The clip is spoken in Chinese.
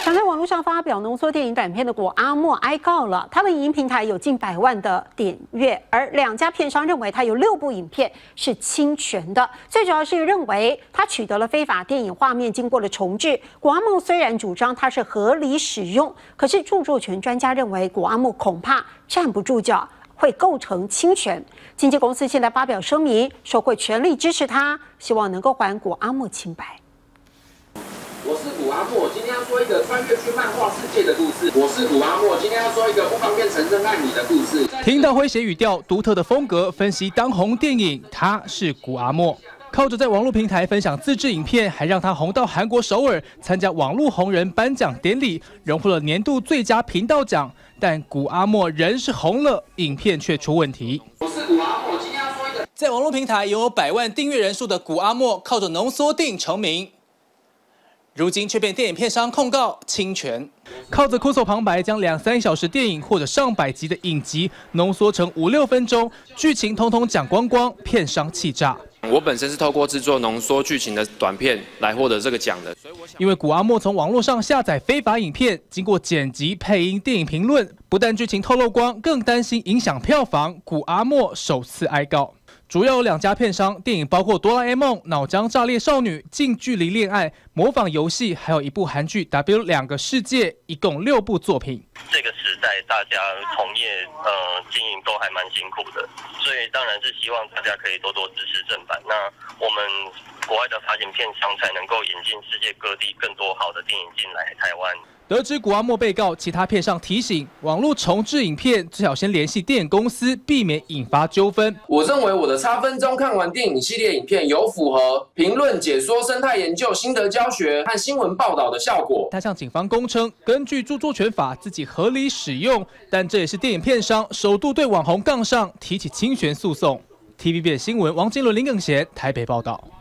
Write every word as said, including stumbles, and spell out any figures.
想在网络上发表浓缩电影短片的果阿莫哀告了，他的影音平台有近百万的点阅，而两家片商认为他有六部影片是侵权的，最主要是认为他取得了非法电影画面，经过了重制。果阿莫虽然主张他是合理使用，可是著作权专家认为果阿莫恐怕站不住脚，会构成侵权。经纪公司现在发表声明，说会全力支持他，希望能够还果阿莫清白。 我是古阿莫，今天要说一个穿越去漫画世界的故事。我是古阿莫，今天要说一个不方便承认爱你的故事。 听到诙谐语调、独特的风格，分析当红电影，他是古阿莫。靠着在网络平台分享自制影片，还让他红到韩国首尔参加网络红人颁奖典礼，荣获了年度最佳频道奖。但古阿莫人是红了，影片却出问题。 我是古阿莫，今天要说一个在网络平台拥有百万订阅人数的古阿莫，靠着浓缩电影成名。 如今却被电影片商控告侵权，靠着哭诉旁白将两三小时电影或者上百集的影集浓缩成五六分钟，剧情统统讲光光，片商气炸。 我本身是透过制作浓缩剧情的短片来获得这个奖的， 因为古阿莫从网络上下载非法影片，经过剪辑、配音、电影评论，不但剧情透露光，更担心影响票房。古阿莫首次哀告。 主要有两家片商，电影包括《哆啦 A 梦》《脑浆炸裂少女》《近距离恋爱》《模仿游戏》，还有一部韩剧《W 两个世界》，一共六部作品。 这个时代，大家从业呃经营都还蛮辛苦的，所以当然是希望大家可以多多支持正版。那我们国外的发行片商才能够引进世界各地更多好的电影进来台湾。 得知古阿莫被告，其他片商提醒，网络重制影片最好先联系电影公司，避免引发纠纷。 我认为我的差分钟看完电影系列影片有符合评论、解说、生态研究、心得教学和新闻报道的效果。 他向警方供称，根据著作权法自己合理使用，但这也是电影片商首度对网红杠上，提起侵权诉讼。T V B 新闻王金伦、林耿贤台北报道。